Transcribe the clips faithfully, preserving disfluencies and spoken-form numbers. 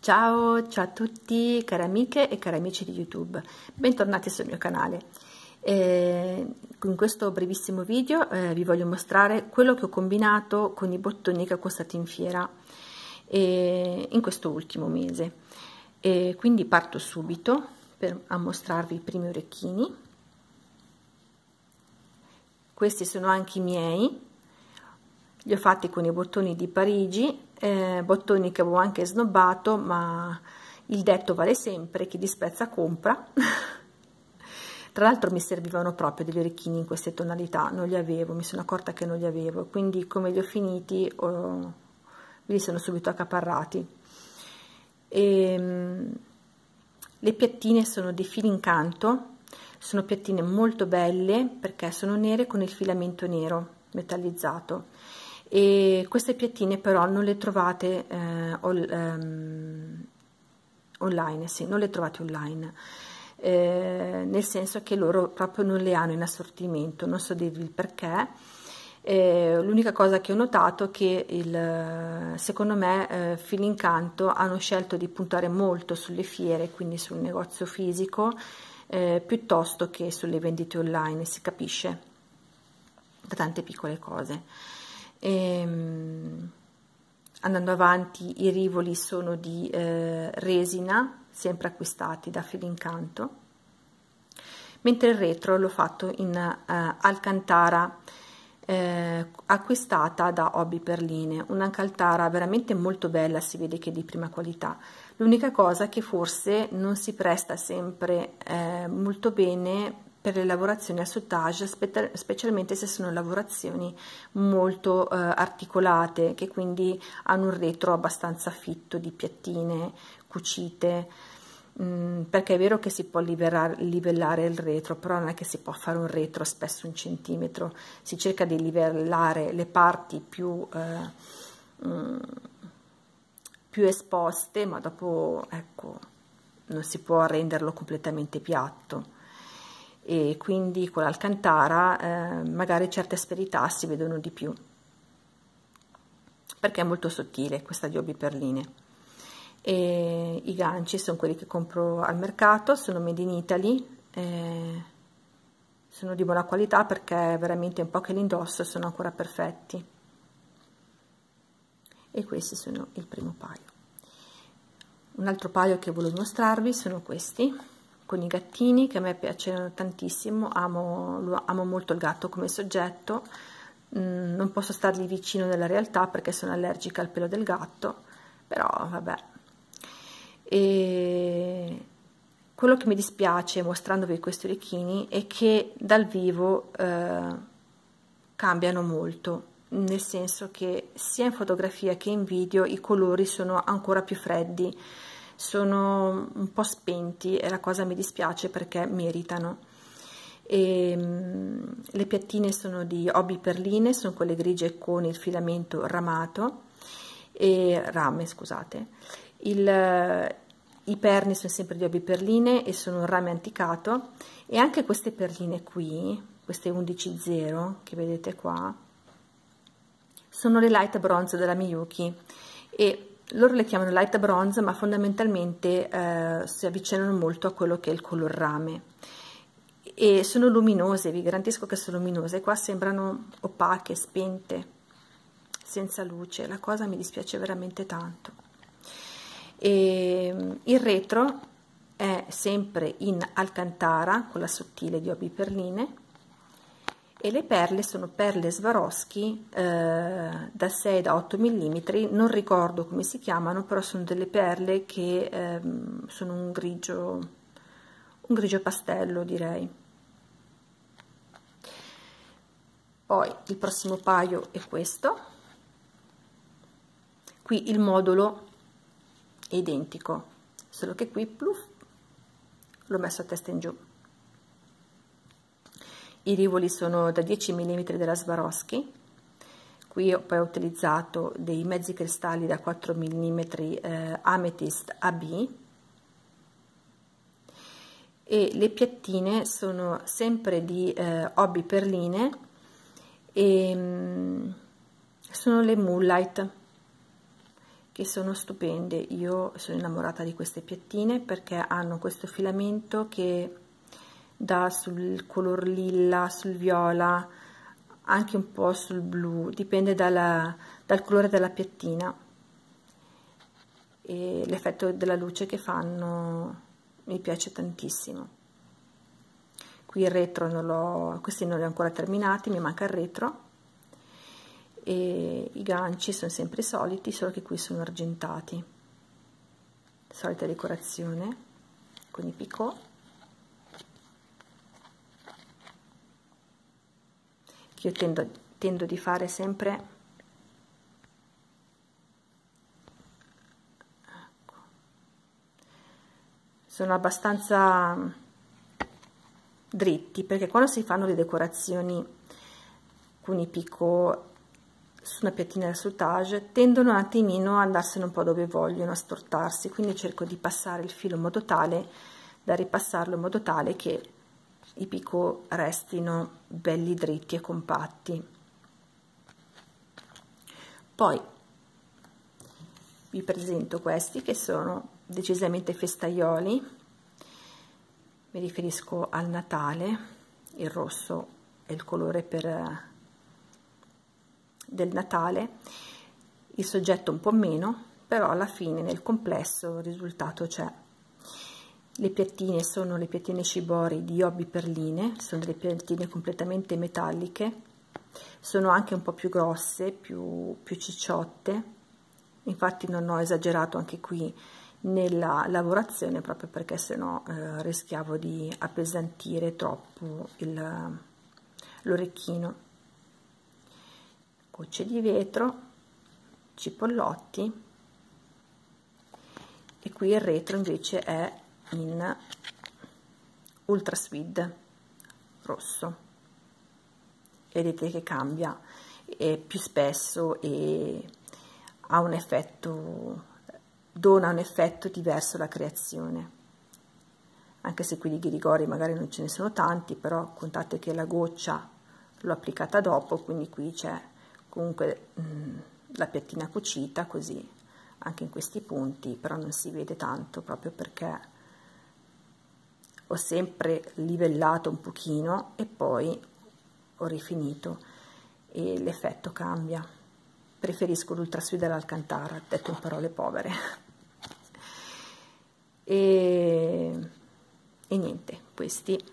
Ciao, ciao a tutti cari amiche e cari amici di YouTube, bentornati sul mio canale. Eh, in questo brevissimo video eh, vi voglio mostrare quello che ho combinato con i bottoni che ho acquistato in fiera eh, in questo ultimo mese. E quindi parto subito per a mostrarvi i primi orecchini. Questi sono anche i miei. Li ho fatti con i bottoni di Parigi, eh, bottoni che avevo anche snobbato, ma il detto vale sempre, chi disprezza compra. Tra l'altro mi servivano proprio degli orecchini in queste tonalità, non li avevo, mi sono accorta che non li avevo, quindi come li ho finiti oh, me li sono subito accaparrati. E, le piattine sono dei fili incanto, sono piattine molto belle perché sono nere con il filamento nero metallizzato. E queste piattine però non le trovate eh, all, um, online, sì, non le trovate online, eh, nel senso che loro proprio non le hanno in assortimento, non so dirvi il perché. Eh, l'unica cosa che ho notato è che il, secondo me eh, Filincanto hanno scelto di puntare molto sulle fiere, quindi sul negozio fisico, eh, piuttosto che sulle vendite online, si capisce da tante piccole cose. E, andando avanti, i rivoli sono di eh, resina, sempre acquistati da Filincanto, mentre il retro l'ho fatto in eh, Alcantara, eh, acquistata da Hobby Perline, un'Alcantara veramente molto bella, si vede che è di prima qualità. L'unica cosa che forse non si presta sempre eh, molto bene per le lavorazioni a soutage, specialmente se sono lavorazioni molto eh, articolate, che quindi hanno un retro abbastanza fitto di piattine cucite, mh, perché è vero che si può livellare, livellare il retro, però non è che si può fare un retro spesso un centimetro, si cerca di livellare le parti più, eh, mh, più esposte, ma dopo ecco non si può renderlo completamente piatto. E quindi con l'Alcantara eh, magari certe asperità si vedono di più perché è molto sottile questa di Hobby Perline. E i ganci sono quelli che compro al mercato, sono made in Italy, eh, sono di buona qualità perché veramente un po' che li indosso sono ancora perfetti. E questi sono il primo paio. Un altro paio che volevo mostrarvi sono questi con i gattini, che a me piacciono tantissimo, amo, lo, amo molto il gatto come soggetto, mm, non posso stargli vicino nella realtà perché sono allergica al pelo del gatto, però vabbè. E quello che mi dispiace mostrandovi questi orecchini è che dal vivo eh, cambiano molto, nel senso che sia in fotografia che in video i colori sono ancora più freddi, sono un po' spenti e la cosa mi dispiace perché meritano. E, um, le piattine sono di Hobby Perline, sono quelle grigie con il filamento ramato e rame, scusate. Il, i perni sono sempre di Hobby Perline e sono un rame anticato, e anche queste perline qui, queste undici zero che vedete qua, sono le light bronze della Miyuki, e loro le chiamano light bronze, ma fondamentalmente eh, si avvicinano molto a quello che è il color rame, e sono luminose, vi garantisco che sono luminose. Qua sembrano opache, spente, senza luce, la cosa mi dispiace veramente tanto. E il retro è sempre in Alcantara con la sottile di Hobby Perline, e le perle sono perle Swarovski eh, da sei da otto millimetri, non ricordo come si chiamano, però sono delle perle che eh, sono un grigio, un grigio pastello, direi. Poi il prossimo paio è questo, qui il modulo è identico, solo che qui l'ho messo a testa in giù. I rivoli sono da dieci millimetri della Swarovski, qui ho poi utilizzato dei mezzi cristalli da quattro millimetri eh, Amethyst A B, e le piattine sono sempre di eh, Hobby Perline e mh, sono le Moonlight, che sono stupende. Io sono innamorata di queste piattine perché hanno questo filamento che dà sul color lilla, sul viola, anche un po' sul blu, dipende dalla, dal colore della piattina, e l'effetto della luce che fanno mi piace tantissimo. Qui il retro non l'ho, questi non li ho ancora terminati, mi manca il retro, e i ganci sono sempre i soliti, solo che qui sono argentati, solita decorazione con i picot, che io tendo, tendo di fare sempre. Ecco. Sono abbastanza dritti, perché quando si fanno le decorazioni con i picot su una piattina da soutage tendono un attimino a andarsene un po' dove vogliono, a stortarsi, quindi cerco di passare il filo in modo tale da ripassarlo in modo tale che i picot restino belli dritti e compatti. Poi vi presento questi che sono decisamente festaioli, mi riferisco al Natale, il rosso è il colore per del Natale, il soggetto un po' meno, però alla fine nel complesso il risultato c'è. Le piattine sono le piattine shibori di Hobby Perline, sono delle piattine completamente metalliche, sono anche un po' più grosse, più, più cicciotte, infatti non ho esagerato anche qui nella lavorazione, proprio perché sennò eh, rischiavo di appesantire troppo l'orecchino. Gocce di vetro, cipollotti, e qui il retro invece è in ultra suede rosso, vedete che cambia, è più spesso e ha un effetto, dona un effetto diverso alla creazione, anche se qui di ghirigori magari non ce ne sono tanti, però contate che la goccia l'ho applicata dopo, quindi qui c'è comunque mh, la piattina cucita, così anche in questi punti, però non si vede tanto proprio perché ho sempre livellato un pochino e poi ho rifinito e l'effetto cambia. Preferisco l'ultra suede all'Alcantara, detto in parole povere. e, e niente, questi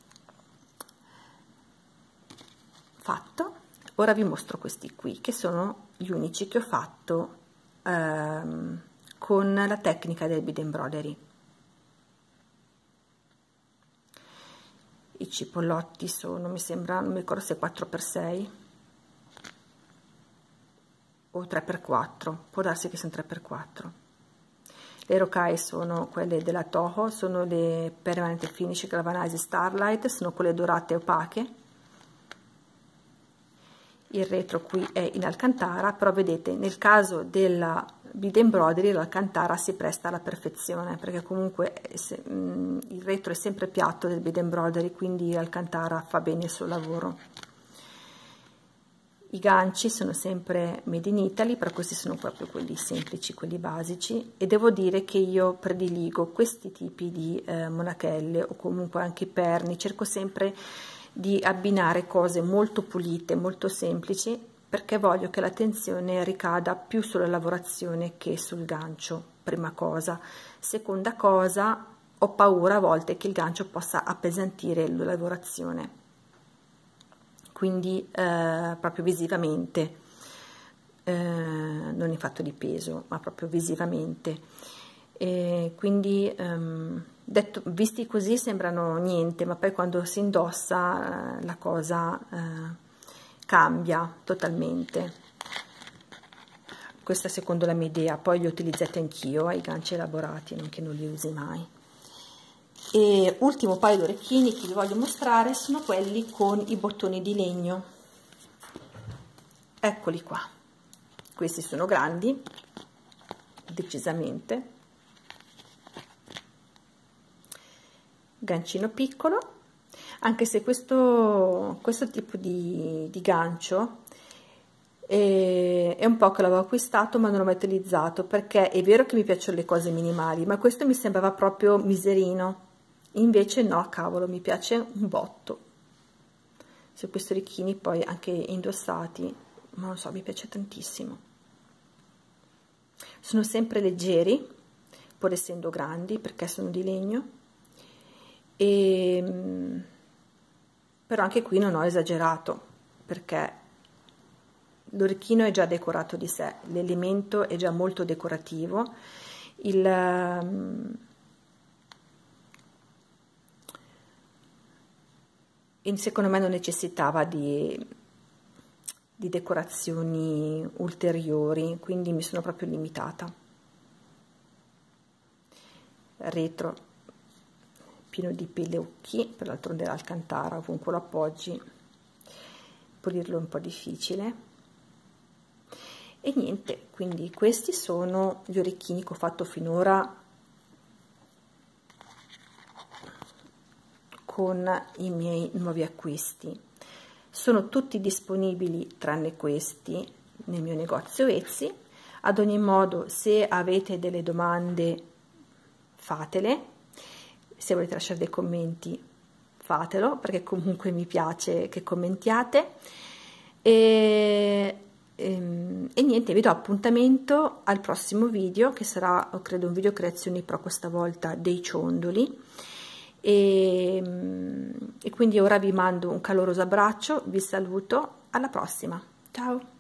fatto. Ora vi mostro questi qui, che sono gli unici che ho fatto ehm, con la tecnica del bead embroidery. I cipollotti sono, mi sembra, non mi ricordo se quattro per sei o tre per quattro, può darsi che siano tre per quattro. Le rocaille sono quelle della Toho, sono le Permanent Finish Galvanized Starlight, sono quelle dorate opache. Il retro qui è in Alcantara, però vedete, nel caso della bead embroidery l'Alcantara si presta alla perfezione, perché comunque se, mh, il retro è sempre piatto del bead embroidery, quindi l'Alcantara fa bene il suo lavoro. I ganci sono sempre made in Italy, però questi sono proprio quelli semplici, quelli basici, e devo dire che io prediligo questi tipi di eh, monachelle o comunque anche perni, cerco sempre di abbinare cose molto pulite, molto semplici, perché voglio che l'attenzione ricada più sulla lavorazione che sul gancio, prima cosa. Seconda cosa, ho paura a volte che il gancio possa appesantire la lavorazione, quindi eh, proprio visivamente, eh, non in fatto di peso, ma proprio visivamente. E quindi um, detto, visti così sembrano niente, ma poi quando si indossa eh, la cosa eh, cambia totalmente. Questa secondo la mia idea, poi li utilizzate anch'io, eh, i ganci elaborati, non che non li usi mai. E ultimo paio di orecchini che vi voglio mostrare sono quelli con i bottoni di legno. Eccoli qua, questi sono grandi, decisamente. Gancino piccolo, anche se questo, questo tipo di, di gancio e è un po' che l'avevo acquistato ma non l'ho mai utilizzato, perché è vero che mi piacciono le cose minimali, ma questo mi sembrava proprio miserino, invece no, cavolo, mi piace un botto. Se questi orecchini poi anche indossati, ma non so, mi piace tantissimo. Sono sempre leggeri, pur essendo grandi, perché sono di legno, e però anche qui non ho esagerato, perché l'orecchino è già decorato di sé, l'elemento è già molto decorativo, il, e secondo me non necessitava di, di decorazioni ulteriori, quindi mi sono proprio limitata. Retro pieno di pelucchi, per l'altronde l'Alcantara, ovunque lo appoggi, pulirlo è un po' difficile. E niente, quindi questi sono gli orecchini che ho fatto finora con i miei nuovi acquisti. Sono tutti disponibili tranne questi nel mio negozio Etsy. Ad ogni modo, se avete delle domande fatele, se volete lasciare dei commenti fatelo, perché comunque mi piace che commentiate, e, e, e niente, vi do appuntamento al prossimo video, che sarà credo un video creazioni, però questa volta dei ciondoli, e, e quindi ora vi mando un caloroso abbraccio, vi saluto, alla prossima, ciao!